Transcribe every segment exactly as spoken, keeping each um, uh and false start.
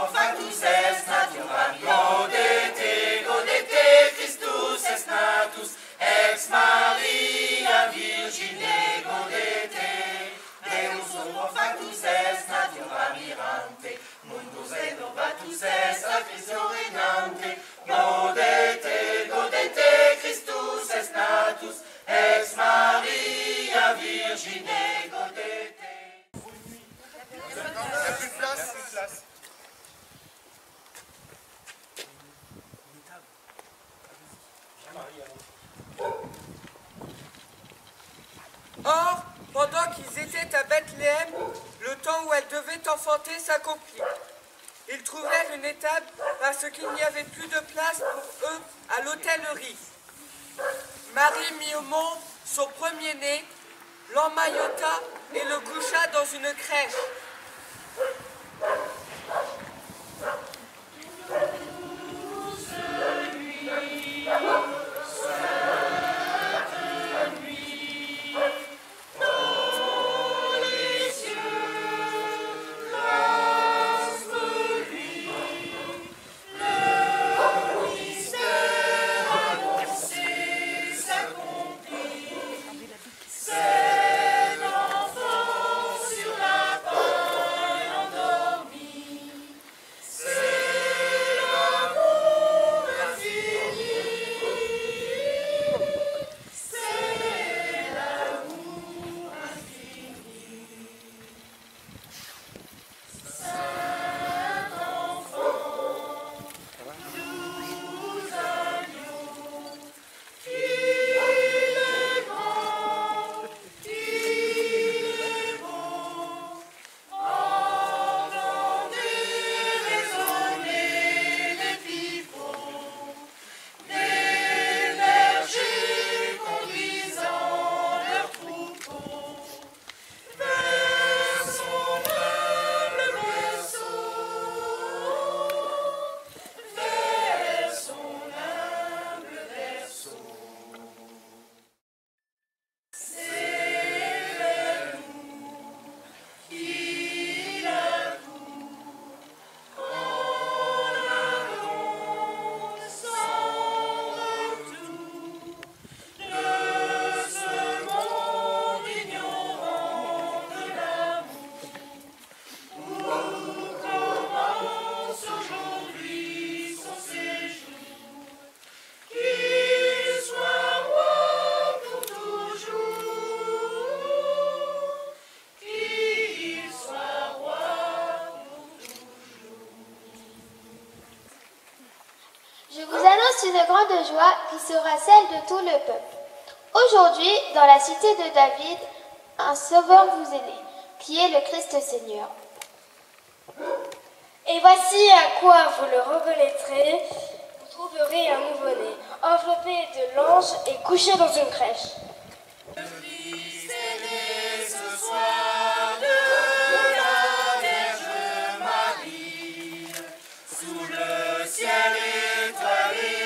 suo factus est naturae, gaudete, gaudete, Christus est natus, ex Maria Virgine, gaudete, Deus homo factus est natura mirante, mundus renovatus est a Christo regnante, gaudete, gaudete, Christus est natus, ex Maria Virgine, gaudete. Il n'y a plus de place, plus de place. Or, pendant qu'ils étaient à Bethléem, le temps où elle devait enfanter s'accomplit. Ils trouvèrent une étable parce qu'il n'y avait plus de place pour eux à l'hôtellerie. Marie mit au monde son premier-né, l'emmaillota et le coucha dans une crèche. Une grande joie qui sera celle de tout le peuple. Aujourd'hui, dans la cité de David, un sauveur vous est né, qui est le Christ Seigneur. Et voici à quoi vous le reconnaîtrez, vous trouverez un nouveau-né, enveloppé de langes et couché dans une crèche. Le Christ est né ce soir de la Vierge Marie, sous le ciel étoilé.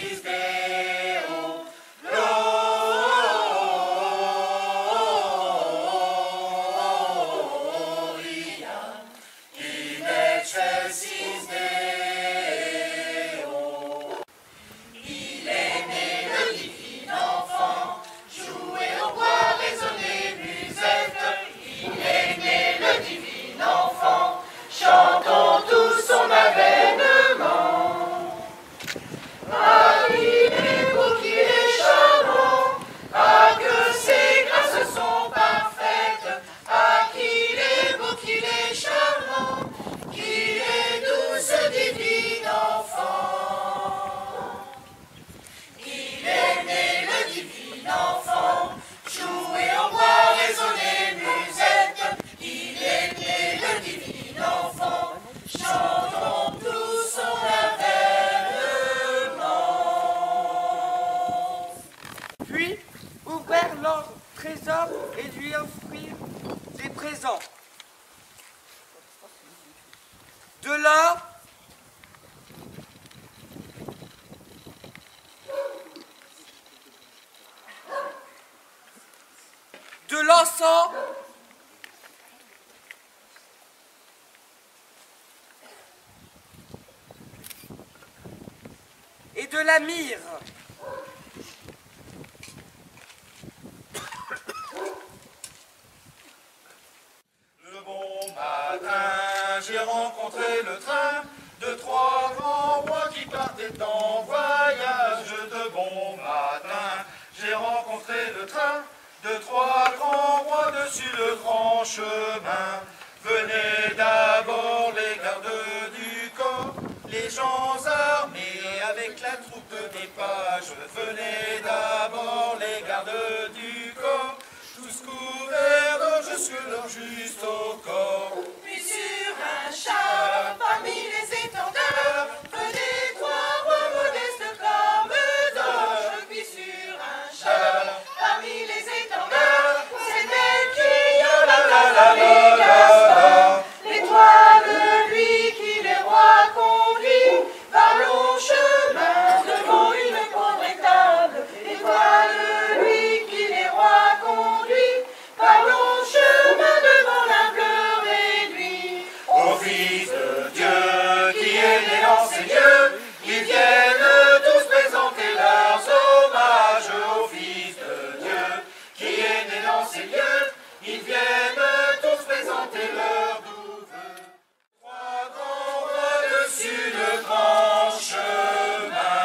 excelsis Deo, Gloria in excelsis Deo. Il est né le divin enfant, jouez au bois, résonnez musette. Il est né le divin enfant, chantons tous son avènement. Ah, il est beau, qu'il est charmant, ah, que ses grâces sont parfaites, ah, qu'il est beau, qu'il est charmant, qu'il est doux, ce divin enfant. Il est né le divin enfant, jouez au bois, résonnez musette. Il est né le divin enfant, chantons tous son avènement. Puis ouvrirent leur trésor et lui offrirent des présents. De l'or, de l'encens, et de la myrrhe. Le bon matin, j'ai rencontré le train de trois grands rois qui partaient en voyage. De bon matin, j'ai rencontré le train de trois grands rois dessus le grand chemin. Venaient d'abord les gardes du corps, les gens armés avec la troupe des pages. Venaient d'abord les gardes du corps, tous couverts d'or jusque leur juste au corps. Puis sur un char, parmi les étendards, venaient trois rois modestes comme d'or. Puis sur un char, parmi les étendards, c'est Melchior, la la la la la. L'étoile, lui qui les rois conduit par long chemin devant une pauvre table. L'étoile, lui qui les rois conduit par long chemin devant l'humble réduit. Ô Fils de Dieu, qui est né dans ces lieux, ils viennent tous présenter leurs hommages. Ô Fils de Dieu, qui est né dans ces lieux, ils viennent tous présenter leurs doux vœux. Trois grands rois dessus le grand chemin.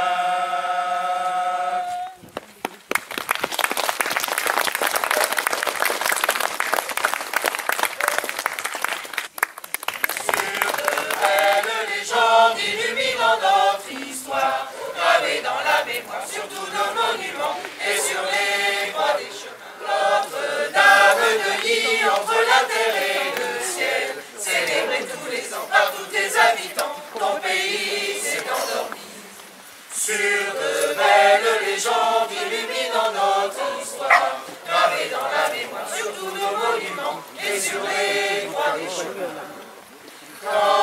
Légende illuminant notre histoire, gravée dans la mémoire sur tous nos monuments et sur les voies des chemins. Notre-Dame de Lit entre la terre et le ciel, célébrée tous les ans par tous tes habitants, ton pays s'est endormi. Sur de belles légendes illuminant notre histoire, gravée dans la mémoire sur tous nos monuments et sur les voies des chemins. Quand